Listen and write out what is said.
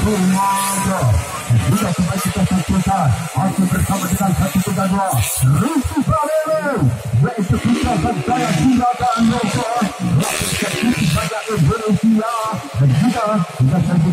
Sumaga. Juga kembali kita saksikan masih bersama dengan 132 Rizky Palele, yaitu Putra Sanjaya Siraga Anggota Rakyat Kecil Banyak Indonesia, dan juga kita